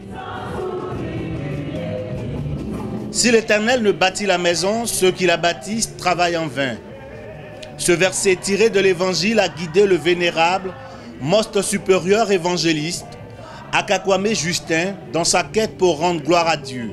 Si l'Éternel ne bâtit la maison, ceux qui la bâtissent travaillent en vain. Ce verset tiré de l'Évangile a guidé le vénérable Most supérieur évangéliste Akakwame Justin dans sa quête pour rendre gloire à Dieu.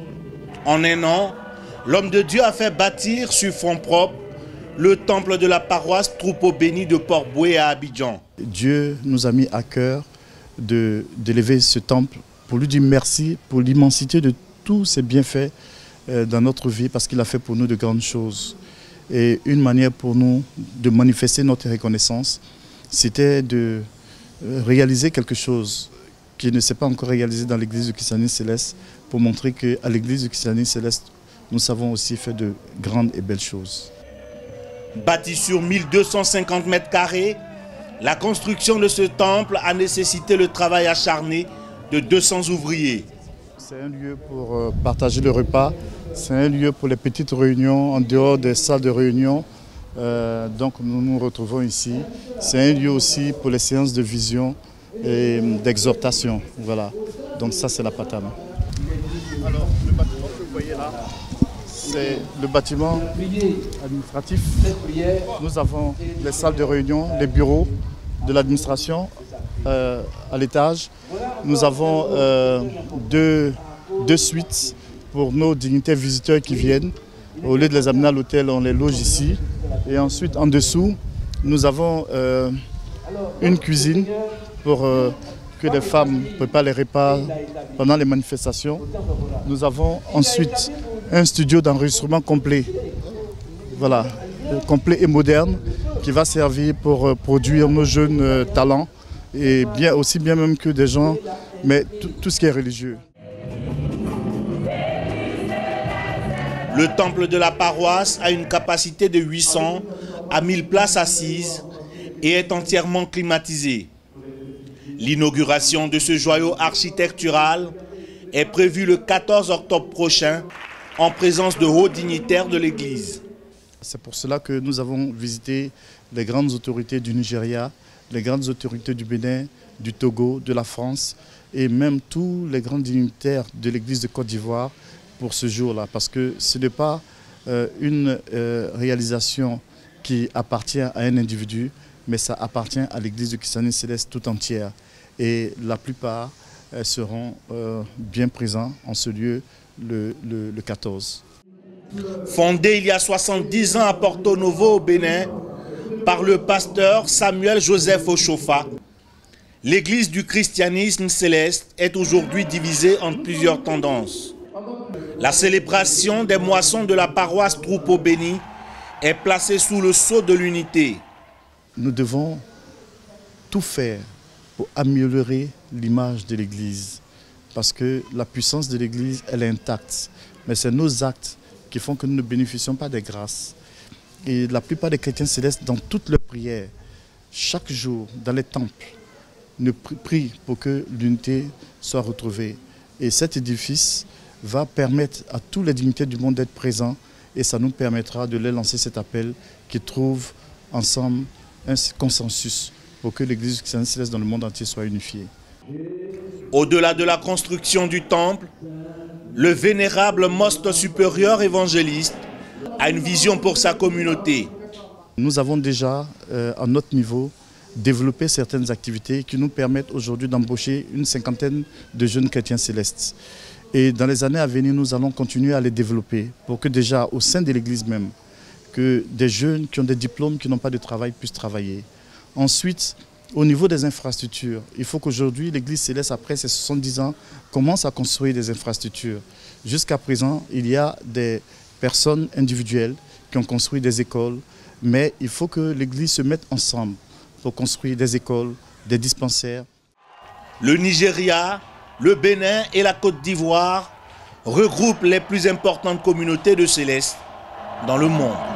En un an, l'homme de Dieu a fait bâtir sur fonds propres le temple de la paroisse Troupeau Béni de Port-Bouët à Abidjan. Dieu nous a mis à cœur d'élever ce temple pour lui dire merci pour l'immensité de tous ses bienfaits dans notre vie, parce qu'il a fait pour nous de grandes choses. Et une manière pour nous de manifester notre reconnaissance, c'était de réaliser quelque chose qui ne s'est pas encore réalisé dans l'église du Christianisme Céleste, pour montrer qu'à l'église du Christianisme Céleste, nous savons aussi faire de grandes et belles choses. Bâti sur 1250 mètres carrés, la construction de ce temple a nécessité le travail acharné de 200 ouvriers. C'est un lieu pour partager le repas, c'est un lieu pour les petites réunions en dehors des salles de réunion. Donc nous nous retrouvons ici. C'est un lieu aussi pour les séances de vision et d'exhortation. Voilà. Donc ça, c'est la patame. Alors le bâtiment que vous voyez là, c'est le bâtiment administratif. Nous avons les salles de réunion, les bureaux de l'administration à l'étage. Nous avons deux suites pour nos dignitaires visiteurs qui viennent. Au lieu de les amener à l'hôtel, on les loge ici. Et ensuite, en dessous, nous avons une cuisine pour que les femmes préparent les repas pendant les manifestations. Nous avons ensuite un studio d'enregistrement complet, voilà, complet et moderne, qui va servir pour produire nos jeunes talents, et aussi bien même que des gens, mais tout ce qui est religieux. Le temple de la paroisse a une capacité de 800 à 1000 places assises et est entièrement climatisé. L'inauguration de ce joyau architectural est prévue le 14 octobre prochain en présence de hauts dignitaires de l'Église. C'est pour cela que nous avons visité les grandes autorités du Nigeria, les grandes autorités du Bénin, du Togo, de la France et même tous les grands dignitaires de l'Église de Côte d'Ivoire pour ce jour-là. Parce que ce n'est pas une réalisation qui appartient à un individu, mais ça appartient à l'Église du Christianisme Céleste tout entière. Et la plupart seront bien présents en ce lieu le 14. Fondé il y a 70 ans à Porto Novo au Bénin par le pasteur Samuel Joseph Ochofa, l'Église du Christianisme Céleste est aujourd'hui divisée en plusieurs tendances. La célébration des moissons de la paroisse Troupeau Béni est placée sous le sceau de l'unité. Nous devons tout faire pour améliorer l'image de l'Église, parce que la puissance de l'Église, elle est intacte. Mais c'est nos actes qui font que nous ne bénéficions pas des grâces. Et la plupart des chrétiens célestes, dans toutes leurs prières, chaque jour, dans les temples, ne prient pour que l'unité soit retrouvée. Et cet édifice va permettre à tous les dignitaires du monde d'être présents, et ça nous permettra de leur lancer cet appel qui trouve ensemble un consensus pour que l'Église christiane céleste dans le monde entier soit unifiée. Au-delà de la construction du temple, le vénérable Most supérieur évangéliste a une vision pour sa communauté. Nous avons déjà, à notre niveau, développé certaines activités qui nous permettent aujourd'hui d'embaucher une cinquantaine de jeunes chrétiens célestes. Et dans les années à venir, nous allons continuer à les développer pour que déjà, au sein de l'Église même, que des jeunes qui ont des diplômes, qui n'ont pas de travail, puissent travailler. Ensuite, au niveau des infrastructures, il faut qu'aujourd'hui, l'Église céleste, après ses 70 ans, commence à construire des infrastructures. Jusqu'à présent, il y a des personnes individuelles qui ont construit des écoles, mais il faut que l'Église se mette ensemble pour construire des écoles, des dispensaires. Le Nigeria, le Bénin et la Côte d'Ivoire regroupent les plus importantes communautés de célestes dans le monde.